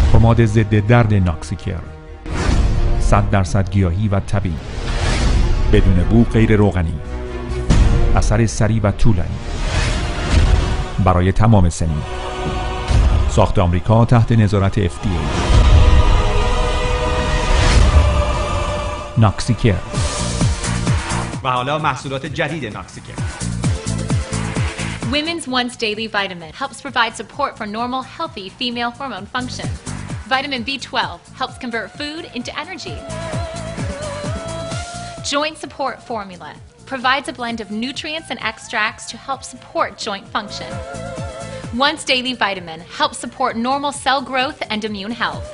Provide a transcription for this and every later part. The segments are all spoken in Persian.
پماد ضد درد ناکسیکر 100% گیاهی و طبیعی، بدون بو، غیر روغنی، اثر سریع و طولانی، برای تمام سنین، ساخت آمریکا تحت نظارت FDA. ناکسیکر. و حالا محصولات جدید ناکسیکر. Women's Once Daily Vitamin helps provide support for normal, healthy female hormone function. Vitamin B12 helps convert food into energy. Joint Support Formula provides a blend of nutrients and extracts to help support joint function. Once Daily Vitamin helps support normal cell growth and immune health.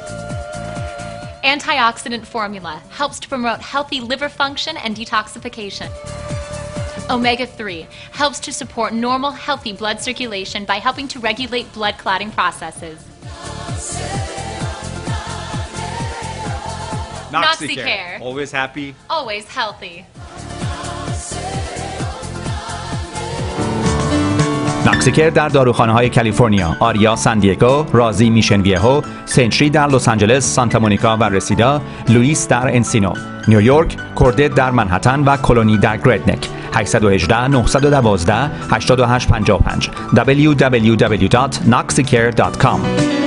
Antioxidant Formula helps to promote healthy liver function and detoxification. Omega-3 helps to support normal, healthy blood circulation by helping to regulate blood clotting processes. Noxicare. Always happy. Always healthy. ناکسیکر در داروخانه‌های کالیفرنیا، آریا سان دیگو، رازی میشن ویهو، سنچری در لس آنجلس، سانتا مونیکا و رسیدا، لوئیس در انسینو، نیویورک، کوردت در منهتن و کلونی در گردنک. 818 912 8855 www.noxicare.com